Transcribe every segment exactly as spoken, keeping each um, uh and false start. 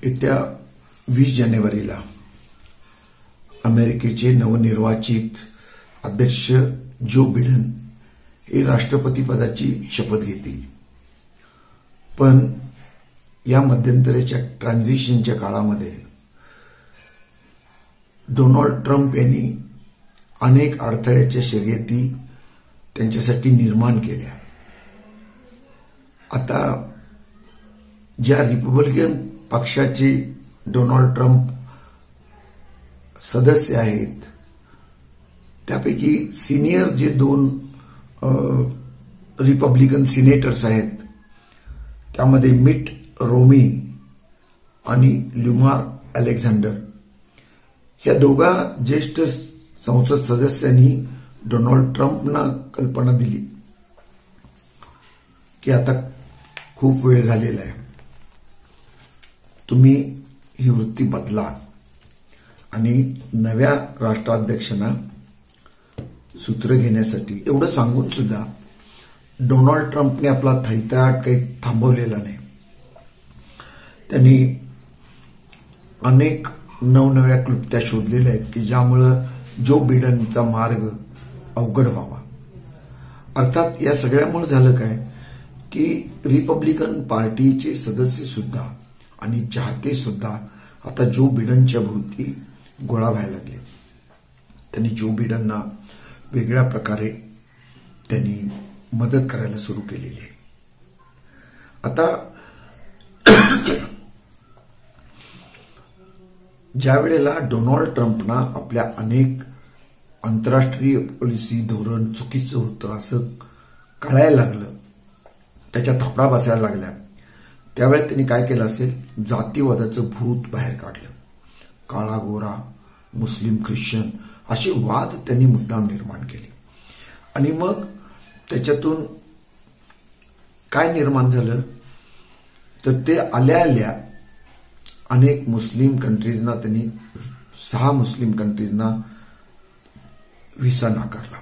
येत्या वीस जानेवारीला अमेरिकेचे नवनिर्वाचित अध्यक्ष जो बिडेन हे राष्ट्रपती पदाची शपथ घेतील. पण या मध्यंतरीच्या ट्रान्झिशनच्या काळामध्ये डोनाल्ड ट्रम्प यांनी अनेक अडथळ्याच्या शर्यती त्यांच्यासाठी निर्माण केल्या. आता ज्या रिपब्लिकन पक्षाचे डोनाल्ड ट्रम्प सदस्य आहेत त्यापैकी सिनियर जे दोन रिपब्लिकन सिनेटर्स आहेत त्यामध्ये मिट रोमी आणि ल्युमार अलेक्झांडर या दोघा ज्येष्ठ संसद सदस्यांनी डोनाल्ड ट्रम्पना कल्पना दिली की आता खूप वेळ झालेला आहे, तुम्ही ही वृत्ती बदला आणि नव्या राष्ट्राध्यक्षांना सूत्र घेण्यासाठी. एवढं सांगून सुद्धा डोनाल्ड ट्रम्पने आपला थैताट काही थांबवलेला नाही. त्यांनी अनेक नवनव्या क्लुप्त्या शोधलेल्या आहेत की ज्यामुळं जो बिडेनचा मार्ग अवघड व्हावा. अर्थात या सगळ्यामुळे झालं काय की रिपब्लिकन पार्टीचे सदस्य सुद्धा आणि चाहते सुद्धा आता जो बिडेनच्या भोवती गोळा व्हायला लागले. त्यांनी जो बिडेनना वेगळ्या प्रकारे त्यांनी मदत करायला सुरू केलेली आहे. आता ज्या वेळेला डोनाल्ड ट्रम्पना आपल्या अनेक आंतरराष्ट्रीय पॉलिसी धोरण चुकीचं होतं असं कळायला लागलं, त्याच्या थोपडा बसायला लागल्या, त्यावेळेस त्यांनी काय केलं असेल, जातीवादाचं भूत बाहेर काढलं. काळा गोरा, मुस्लिम ख्रिश्चन असे वाद त्यांनी मुद्दाम निर्माण केले. आणि मग त्याच्यातून काय निर्माण झालं तर ते आल्या आल्या अनेक मुस्लिम कंट्रीजना त्यांनी सहा मुस्लिम कंट्रीजना व्हिसा नाकारला.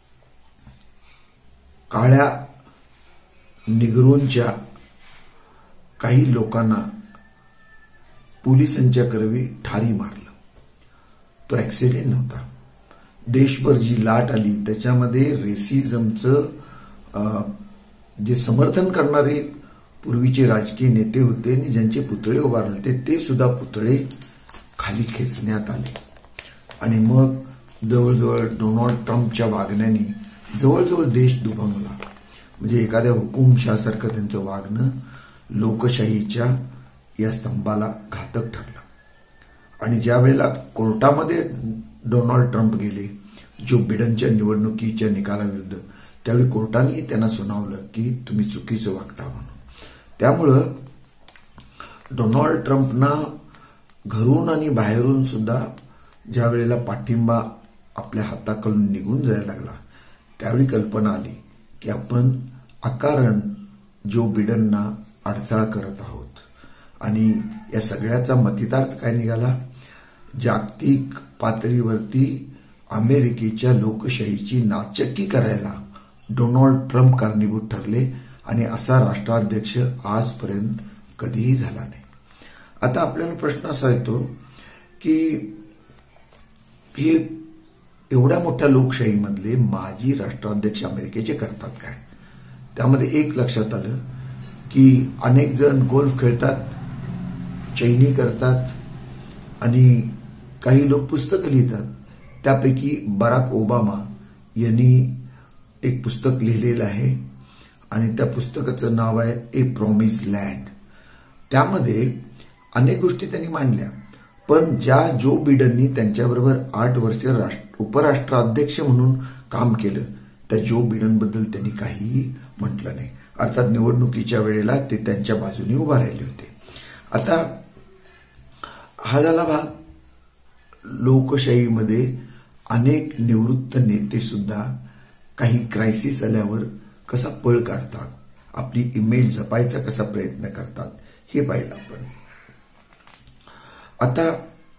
काळ्या निग्रोंच्या काही लोकांना पोलिसांच्या करवी ठारी मारलं. तो ऍक्सिडेंट नव्हता. देशभर जी लाट आली त्याच्यामध्ये रेसिझमचं जे समर्थन करणारे पूर्वीचे राजकीय नेते होते आणि ज्यांचे पुतळे उभारले होते ते सुद्धा पुतळे खाली खेचण्यात आले. आणि मग जवळजवळ डोनाल्ड ट्रम्पच्या वागण्याने जवळजवळ देश दुभंगला. म्हणजे एखाद्या हुकुमशासारखं त्यांचं वागणं लोकशाहीच्या या स्तंभाला घातक ठरलं. आणि ज्या वेळेला कोर्टामध्ये डोनाल्ड ट्रम्प गेले जो बिडेनच्या निवडणुकीच्या निकालाविरुद्ध, त्यावेळी कोर्टाने त्यांना सुनावलं की तुम्ही चुकीचं वागता म्हणून. त्यामुळं डोनाल्ड ट्रम्पना घरून आणि बाहेरून सुद्धा ज्या वेळेला पाठिंबा आपल्या हाताकडून निघून जायला लागला त्यावेळी कल्पना आली की आपण अकारण जो बिडेनना अडथळा करत आहोत. आणि या सगळ्याचा मतितार्थ काय निघाला, जागतिक पातळीवरती अमेरिकेच्या लोकशाहीची नाचक्की करायला डोनाल्ड ट्रम्प कारणीभूत ठरले आणि असा राष्ट्राध्यक्ष आजपर्यंत कधीही झाला नाही. आता आपल्याला प्रश्न असा येतो की हे एवढ्या मोठ्या लोकशाहीमधले माजी राष्ट्राध्यक्ष अमेरिकेचे करतात काय. त्यामध्ये एक लक्षात आलं की अनेक जण गोल्फ खेळतात, चैनी करतात आणि काही लोक पुस्तकं लिहितात. त्यापैकी बराक ओबामा यांनी एक पुस्तक लिहिलेलं आहे आणि त्या पुस्तकाचं नाव आहे ए प्रॉमिस लँड. त्यामध्ये अनेक गोष्टी त्यांनी मांडल्या. पण ज्या जो बिडेननी त्यांच्याबरोबर आठ वर्ष उपराष्ट्राध्यक्ष म्हणून काम केलं त्या जो बिडेनबद्दल त्यांनी काहीही म्हटलं नाही. अर्थात निवडणुकीच्या वेळेला ते त्यांच्या बाजूने उभा राहिले होते. आता हा झाला भाग. लोकशाहीमध्ये अनेक निवृत्त नेते सुद्धा काही क्रायसिस आल्यावर कसा पळ काढतात, आपली इमेज जपायचा कसा प्रयत्न करतात हे पाहिलं आपण. आता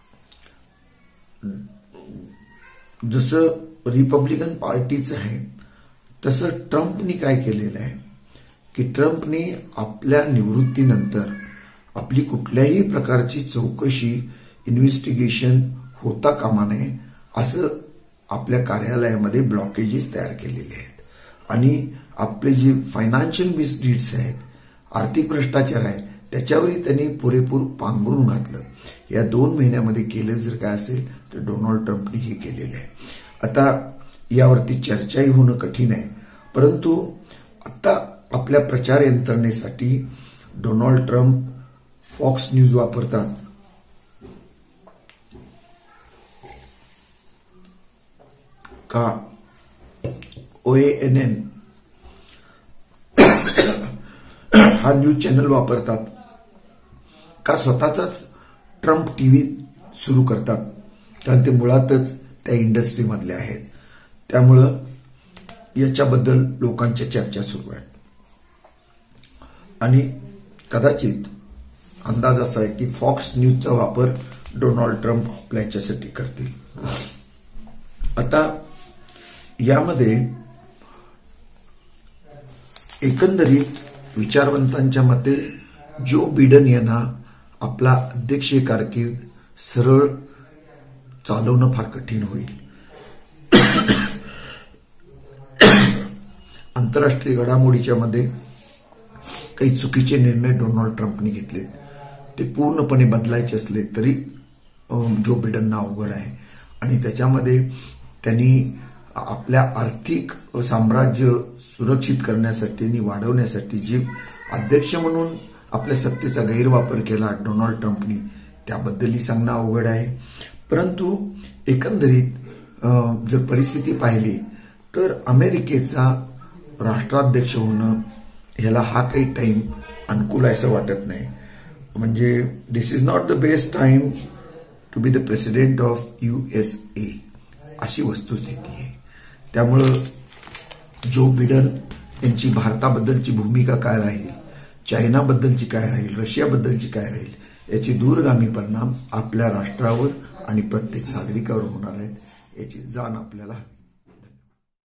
जसं रिपब्लिकन पार्टीचं आहे तसं ट्रम्पनी काय केलेलं आहे की ट्रम्पनी आपल्या निवृत्तीनंतर आपली कुठल्याही प्रकारची चौकशी इन्व्हेस्टिगेशन होता कामा नये असं आपल्या कार्यालयामध्ये ब्लॉकेजेस तयार केलेले आहेत. आणि आपले जे फायनान्शियल मिसडीड्स आहेत, आर्थिक भ्रष्टाचार आहे, त्याच्यावरही त्यांनी पुरेपूर पांघरून घातलं. या दोन महिन्यामध्ये केलं जर काय असेल तर डोनाल्ड ट्रम्पनी हे केलेलं आहे. आता यावरती चर्चाही होणं कठीण आहे, परंतु आता आपल्या प्रचार यंत्रणेसाठी डोनाल्ड ट्रम्प फॉक्स न्यूज वापरतात, का ओ एन एन हा न्यूज चॅनल वापरतात, का स्वतःचाच ट्रम्प टीव्ही सुरू करतात, कारण ते मुळातच त्या इंडस्ट्रीमधले आहेत. त्यामुळं याच्याबद्दल लोकांच्या चर्चा सुरू आहेत. आणि कदाचित अंदाज असा आहे की फॉक्स न्यूजचा वापर डोनाल्ड ट्रम्प आपल्या याच्यासाठी करतील. आता यामध्ये एकंदरीत विचारवंतांच्या मते जो बिडेन यांना आपला अध्यक्षीय कारकीर्द सरळ चालवणं फार कठीण होईल. आंतरराष्ट्रीय घडामोडीच्या मध्ये काही चुकीचे निर्णय डोनाल्ड ट्रम्पने घेतले, ते पूर्णपणे बदलायचे असले तरी जो बिडेनना अवघड आहे. आणि त्याच्यामध्ये त्यांनी आपल्या आर्थिक साम्राज्य सुरक्षित करण्यासाठी आणि वाढवण्यासाठी जे अध्यक्ष म्हणून आपल्या सत्तेचा गैरवापर केला डोनाल्ड ट्रम्पनी, त्याबद्दलही सांगणं अवघड आहे. परंतु एकंदरीत जर परिस्थिती पाहिली तर अमेरिकेचा राष्ट्राध्यक्ष होणं ह्याला हा काही टाइम अनुकूल आहे असं वाटत नाही. म्हणजे this is not the best time to be the president of USA अशी वस्तुस्थिती आहे. त्यामुळं जो बिडेन यांची भारताबद्दलची भूमिका काय राहील, चायनाबद्दलची काय राहील, रशियाबद्दलची काय राहील, याची दूरगामी परिणाम आपल्या राष्ट्रावर आणि प्रत्येक नागरिकावर होणार आहेत, याची जाण आपल्याला हवी.